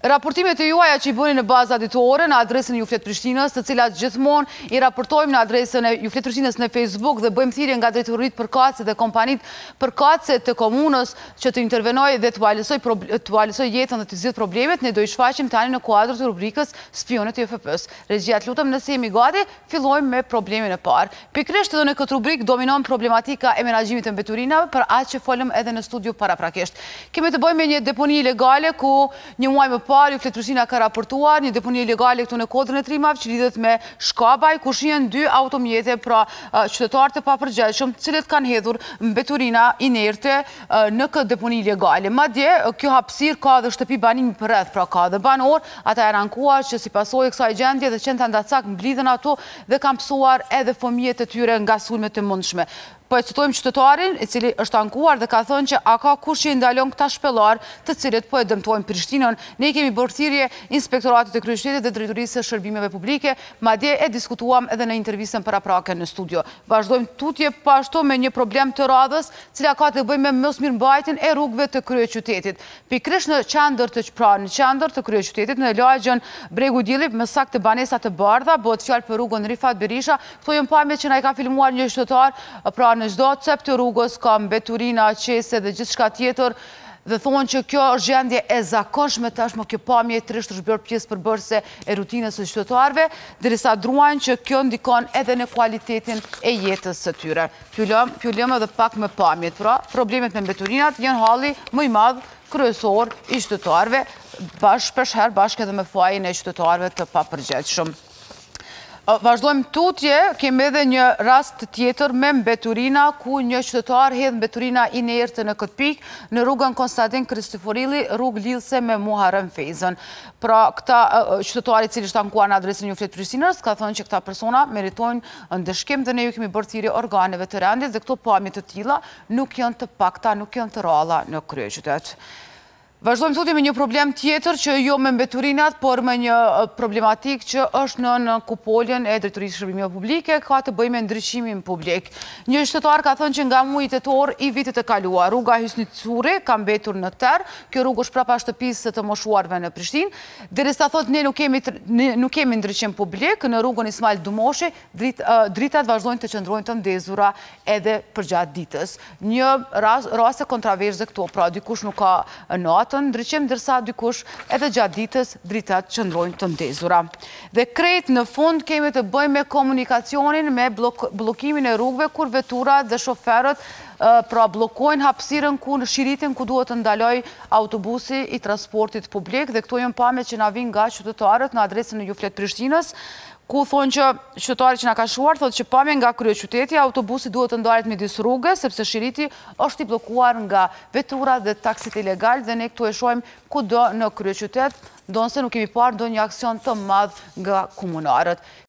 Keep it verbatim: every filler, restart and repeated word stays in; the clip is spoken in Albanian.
Raportimet e juaja që i bëni në bazë aditore në adresën e Juflet Prishtinës, të cilat gjithmonë i raportojmë në adresën e Juflet Prishtinës në Facebook dhe bëjmë thirrje nga drejtoritë përkatëse dhe kompanit përkatëse të komunës që të intervenojë dhe të alisoj jetën dhe të zgjidhë problemet. Ne do i shfaqim tani në kuadër të rubrikës Spionët e J F P-s. Regjia, lutem, nëse jemi gati, fillojmë me problemin e parë. Pikërisht edhe në këtë rubrikë dominon problematika e menaxhimit të mbeturinave, për atë që folëm edhe në studio paraprakisht. Kemi të bëjmë me një deponi ilegale ku një muaj më parë Juflet Prishtina ka raportuar një deponi ilegale këtu në kodrën e Trimave që lidhet me Shkabaj, ku shihen dy automjete, pra qytetarë të papërgjegjshëm, të cilët kanë hedhur mbeturina inerte në këtë deponi ilegale. Madje kjo hapësirë ka dhe shtëpi banimi përreth, pra ka dhe banor, ata janë ankuar që si pasojë e kësaj gjendje dhe qendra ndacak mblidhen ato dhe kanë psuar edhe fëmijët e tyre nga sulmet e mundshme. Po e citojmë qytetarin i cili është ankuar dhe ka thënë që a ka kush që i ndalon këta shpellar të cilët po e dëmtojnë Prishtinën. Ne kemi bërë thirrje Inspektoratit të Kryeqytetit dhe Drejtorisë së Shërbimeve Publike, madje e diskutuam edhe në intervistën paraprake në studio. Vazhdojmë tutje po ashtu me një problem të radhës, cila ka të bëjë me mosmirëmbajtjen e rrugëve të kryeqytetit. Pikërisht në qendër të pra në qendër të kryeqytetit, në lagjën Bregu i Diellit, më saktë banesa të bardha, bëhet fjalë për rrugën Rifat Berisha. Këto janë pamjet që na i ka filmuar një qytetar, pra në çdo cep të rrugës ka mbeturina, qese dhe gjithçka tjetër, dhe thonë që kjo është gjendje e zakonshme tashmë, kjo pamje trisht është bërë pjesë përbërëse e rutinës së qytetarëve, derisa druajnë që kjo ndikon edhe në kualitetin e jetës së tyre. Fillojmë edhe pak me pamjet, pra problemet me mbeturinat janë halli më i madh kryesor i qytetarëve, bashkë shpeshherë bashkë edhe me fajin e qytetarëve të papërgjegjshëm. Vazhdojmë tutje, kemi edhe një rast tjetër me mbeturina, ku një qytetar hedh mbeturina inerte në këtë pikë në rrugën Konstantin Kristoforilli, rrugë lidhse me Muharrem Fezën. Pra, këta qytetari i cili është ankuar në adresën Juflet Prishtinës ka thënë që këta persona meritojnë ndëshkim dhe ne ju kemi bërë thirrje organeve të rendit dhe këto pamje të tilla nuk janë të pakta, nuk janë të ralla në kryeqytet. Vazhdojmë tutje me një problem tjetër që jo me mbeturinat, por me një problematik që është në kupoljen e Drejtorisë së Shërbimeve Publike, ka të bëjë me ndriçimin publik. Një qytetar ka thënë që nga muaji tetor i vitit të kaluar, rruga Hysni Curi ka mbetur në terr, kjo rrugë është prapa shtëpisë të moshuarve në Prishtinë, derisa thotë ne nuk kemi nuk kemi ndriçim publik në rrugën Ismail Dumoshi, dritat vazhdojnë të qëndrojnë të ndezura edhe përgjatë ditës. Një rast kontraverse këto, pra dikush nuk ka natë të ndryqim, dërsa dikush edhe gjatë ditës dritat qëndrojnë të ndezura. Dhe krejt në fund kemi të bëjmë me komunikacionin, me blokimin e rrugëve, kur veturat dhe shoferët pra blokojnë hapësirën ku në shiritin ku duhet të ndaloj autobusi i transportit publik, dhe këto janë pamjet që na vijnë nga qytetarët në adresën e Juflet Prishtinës, ku thonë që qytetari që na ka shuar thotë që pamje nga kryeqyteti, autobusi duhet të ndalet midis rrugës sepse shiriti është i bllokuar nga veturat dhe taksit ilegal dhe ne këtu e shohim kudo në kryeqytet, ndonse nuk kemi parë ndonjë aksion të madh nga komunarët.